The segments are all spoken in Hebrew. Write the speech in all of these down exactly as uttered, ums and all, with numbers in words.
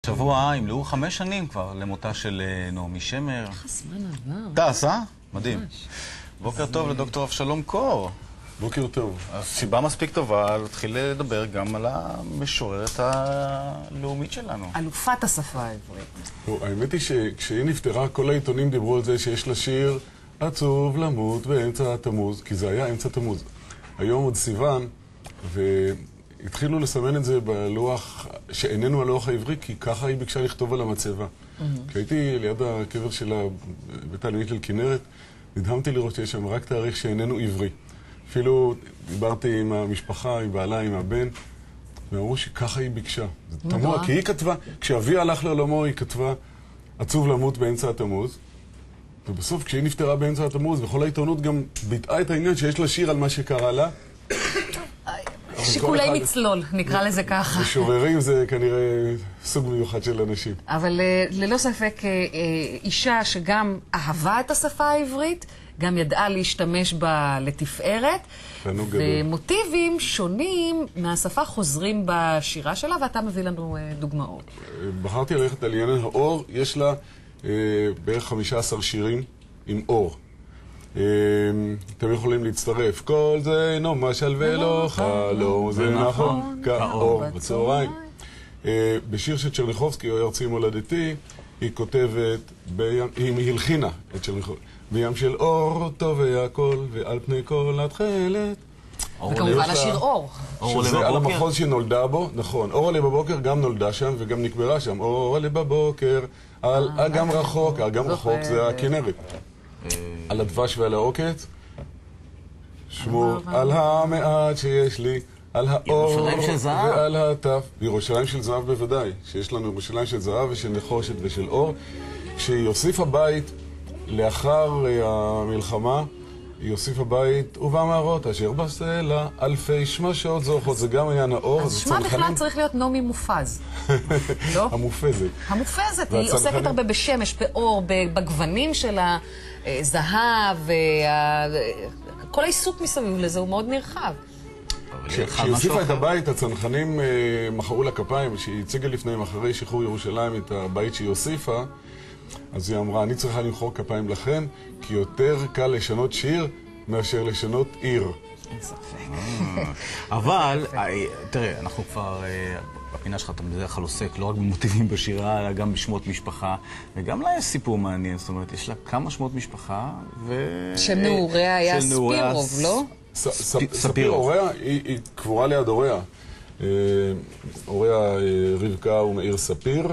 שבוע ימלאו חמש שנים כבר למותה של נעמי שמר. איך הזמן עבר? טס, אה? מדהים. בוקר טוב לדוקטור אבשלום קור. בוקר טוב. סיבה מספיק טובה להתחיל לדבר גם על המשוררת הלאומית שלנו. אלופת השפה העברית. האמת היא שכשהיא נפטרה, כל העיתונים דיברו על זה שיש לה שיר עצוב למות באמצע תמוז, כי זה היה אמצע תמוז. היום עוד סיוון, והתחילו לסמן את זה בלוח שאיננו הלוח העברי, כי ככה היא ביקשה לכתוב על המצבה. כשהייתי ליד הקבר שלה, בית העלמין של כנרת, נדהמתי לראות שיש שם רק תאריך שאיננו עברי. אפילו דיברתי עם המשפחה, עם בעלה, עם הבן, ואמרו שככה היא ביקשה. זה תמוה, כי היא כתבה, כשאבי הלך לעולמו, היא כתבה עצוב למות באמצע התמוז, ובסוף כשהיא נפטרה באמצע התמוז, וכל העיתונות גם ביטאה את העניין שיש לה שיר על מה שקרה לה. שיקולי מצלול, נקרא לזה ככה. משוררים זה כנראה סוג מיוחד של אנשים. אבל ללא ספק אישה שגם אהבה את השפה העברית, גם ידעה להשתמש בה לתפארת, ומוטיבים שונים מהשפה חוזרים בשירה שלה, ואתה מביא לנו דוגמאות. בחרתי ללכת על עניין האור, יש לה בערך חמישה עשר שירים עם אור. אתם יכולים להצטרף. כל זה אינו משל ולא חלום, זה נכון כאור בצהריים. בשיר של צ'רניחובסקי, או ארצי מולדתי, היא כותבת, היא הלחינה את צ'רניחובסקי. בים של אור טוב והכל, ועל פני כל התכלת. וכמובן השיר אור. שזה על המחוז שנולדה בו, נכון. אור עלי בבוקר גם נולדה שם וגם נקברה שם. אור עלי בבוקר, על אגם רחוק, אגם רחוק זה הכנרת. על הדבש ועל העוקץ. שמור על המעט שיש לי, על האור ועל הטף. בירושלים של זהב בוודאי, שיש לנו ירושלים של זהב ושל נחושת ושל אור. כשהיא הוסיפה בית לאחר המלחמה, היא הוסיפה בית ובמערות אשר בסלע אלפי שמשות זוכות. זה גם עניין האור. אז שמה בכלל צריך להיות נעמי מופז, לא? המופזת. המופזת, היא עוסקת הרבה בשמש, באור, בגוונים של הזהב, כל העיסוק מסביב לזה הוא מאוד נרחב. כשהיא הוסיפה את הבית, הצנחנים מחאו לה כפיים, שהיא הציגה לפניהם אחרי שחרור ירושלים את הבית שהיא הוסיפה, אז היא אמרה, אני צריכה למחוא כפיים לכם, כי יותר קל לשנות שיר מאשר לשנות עיר. אין ספק. אבל, תראה, אנחנו כבר, בפינה שלך אתה בדרך כלל עוסק לא רק במוטיבים בשירה, אלא גם בשמות משפחה, וגם לה יש סיפור מעניין, זאת אומרת, יש לה כמה שמות משפחה, ו... שם נעוריה היה ספירוב, לא? ספיר, אוריה, היא קבורה ליד אוריה. אוריה רבקה ומאיר ספיר.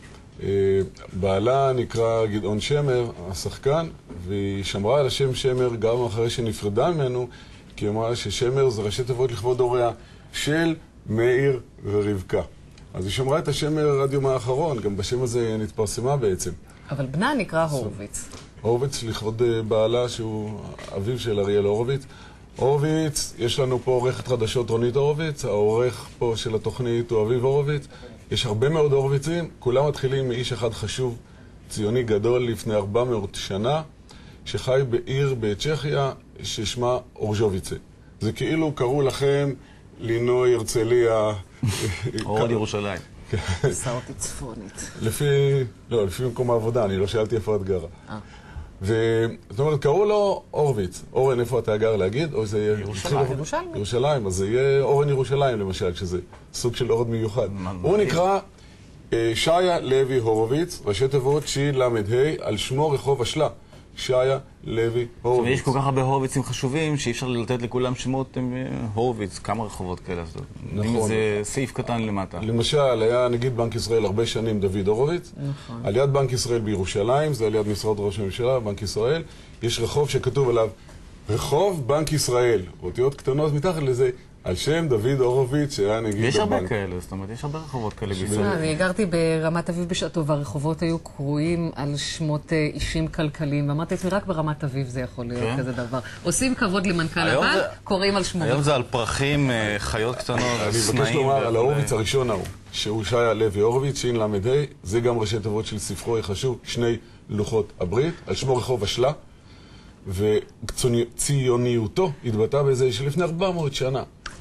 בעלה נקרא גדעון שמר, השחקן, והיא שמרה על השם שמר גם אחרי שנפרדה ממנו, כי היא אמרה ששמר זה ראשי תיבות לכבוד הוריה של מאיר ורבקה. אז היא שמרה את השם עד יום האחרון, גם בשם הזה נתפרסמה בעצם. אבל בנה נקרא הורוביץ. הורוביץ לכבוד בעלה שהוא אביו של אריאל הורוביץ. הורוביץ, יש לנו פה עורכת חדשות רונית הורוביץ, העורך פה של התוכנית הוא אביב הורוביץ. יש הרבה מאוד הורוויצים, כולם מתחילים מאיש אחד חשוב, ציוני גדול לפני ארבע מאות שנה, שחי בעיר בצ'כיה ששמה אורז'וביצה. זה כאילו קראו לכם לינוי הרצליה... אור על ירושלים. סאותי צפונית. לפי... לא, לפי מקום העבודה, אני לא שאלתי איפה את גרה. זאת אומרת, קראו לו אורוויץ. אורן, איפה אתה גר להגיד? או זה יהיה... ירושלים. ירושלים, אז זה יהיה אורן ירושלים למשל, שזה סוג של אורד מיוחד. הוא נקרא שיה לוי הורוביץ, ראשי תיבות שי למד ה' על שמו רחוב אשלה. שיה לוי הורוביץ. ויש כל כך הרבה הורוויצים חשובים שאי אפשר לתת לכולם שמות הורוביץ, כמה רחובות כאלה. נכון. זה סעיף קטן למטה. למשל, היה נגיד בנק ישראל הרבה שנים דוד הורוביץ. נכון. על יד בנק ישראל בירושלים, זה על יד משרד ראש הממשלה, בנק ישראל, יש רחוב שכתוב עליו רחוב בנק ישראל. אותיות קטנות מתחת לזה, על שם דוד הורוביץ שהיה נגיד בבנק. יש הרבה כאלה, זאת אומרת, יש הרבה רחובות כאלה בישראל. אני גרתי ברמת אביב בשעתו, והרחובות היו קרויים על שמות אישים כלכליים, ואמרתי לעצמי, רק ברמת אביב זה יכול להיות כזה דבר. עושים כבוד למנכ"ל הבנק, קוראים על שמו. היום זה על פרחים, חיות קטנות, סנאים. אני מבקש לומר על ההורוביץ הראשון ההוא, שהוא שיה לוי הורוביץ, שין למד ה', זה גם ראשי תיבות של ספרו החשוב, שני לוחות הברית, על שמו רחוב אשלה, וציוניותו התבטא בזה שלפני ארבע מאות שנה.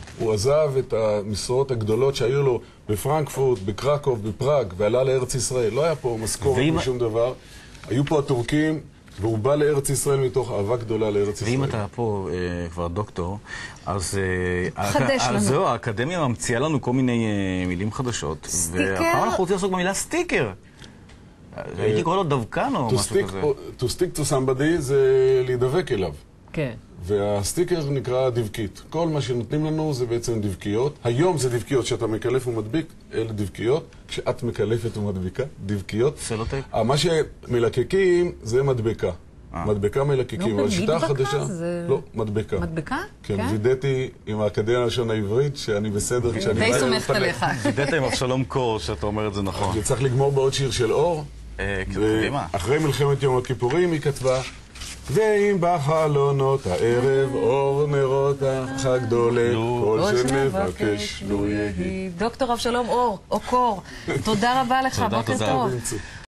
הוא עזב את המשרות הגדולות שהיו לו בפרנקפורט, בקרקוב, בפראג, ועלה לארץ ישראל. לא היה פה משכורת ואם... משום דבר. היו פה הטורקים, והוא בא לארץ ישראל מתוך אהבה גדולה לארץ ישראל. ואם אתה פה אה, כבר דוקטור, אז... אה, חדש הק... לנו. זהו, האקדמיה ממציאה לנו כל מיני אה, מילים חדשות. סטיקר? והפעם אנחנו רוצים לעסוק במילה סטיקר. הייתי קורא לו דווקן או משהו כזה. To stick to somebody זה להידבק אליו. כן. והסטיקר נקרא דבקית. כל מה שנותנים לנו זה בעצם דבקיות. היום זה דבקיות שאתה מקלף ומדביק, אלה דבקיות. כשאת מקלפת ומדביקה, דבקיות. סלוטייפ? מה שמלקקים זה מדבקה. מדבקה מלקקים. לא השיטה מדבקה? החדשה... זה... לא, מדבקה. מדבקה? כן, וידאתי עם האקדמיה ללשון העברית שאני בסדר כשאני... די סומכת עליך. וידאת עם אבשלום קור, שאתה אומר את זה נכון. וצריך לגמור בעוד שיר של אור. קדימה. אחרי מלחמת יום הכיפורים היא כתבה, ואם בחלונות הערב אור נרות החג דולק, כל שנבקש לו יהי. דוקטור אבשלום אור, או קור, תודה רבה לך, בוקר טוב.